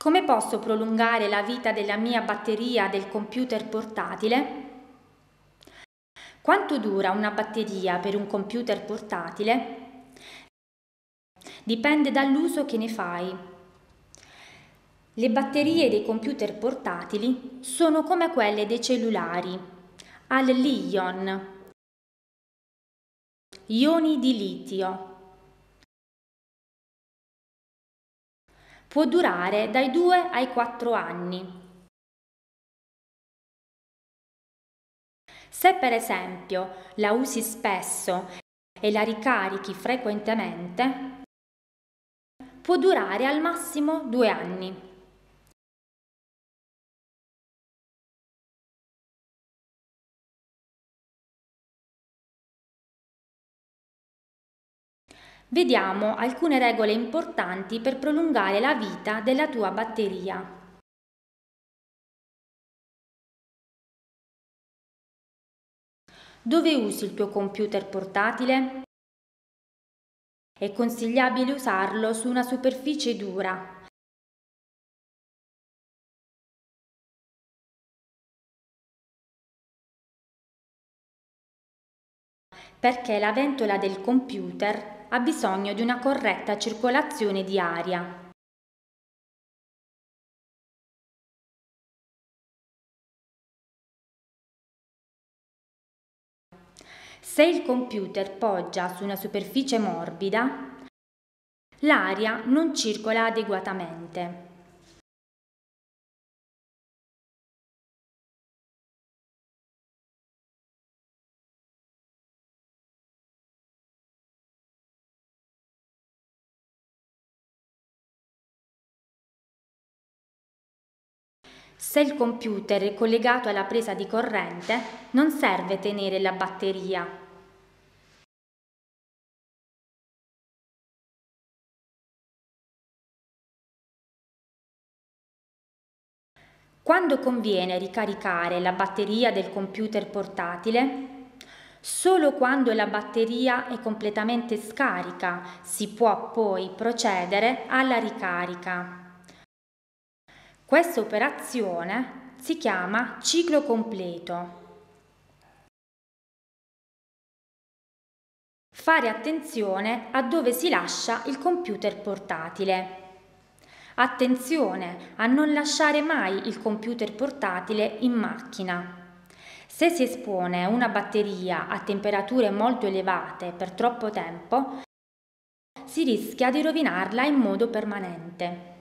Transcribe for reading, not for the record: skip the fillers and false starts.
Come posso prolungare la vita della mia batteria del computer portatile? Quanto dura una batteria per un computer portatile? Dipende dall'uso che ne fai. Le batterie dei computer portatili sono come quelle dei cellulari, al-Li-ion, ioni di litio. Può durare dai 2 ai 4 anni. Se per esempio la usi spesso e la ricarichi frequentemente, può durare al massimo 2 anni. Vediamo alcune regole importanti per prolungare la vita della tua batteria. Dove usi il tuo computer portatile? È consigliabile usarlo su una superficie dura. Perché la ventola del computer ha bisogno di una corretta circolazione di aria. Se il computer poggia su una superficie morbida, l'aria non circola adeguatamente. Se il computer è collegato alla presa di corrente, non serve tenere la batteria. Quando conviene ricaricare la batteria del computer portatile? Solo quando la batteria è completamente scarica si può poi procedere alla ricarica. Questa operazione si chiama ciclo completo. Fare attenzione a dove si lascia il computer portatile. Attenzione a non lasciare mai il computer portatile in macchina. Se si espone una batteria a temperature molto elevate per troppo tempo, si rischia di rovinarla in modo permanente.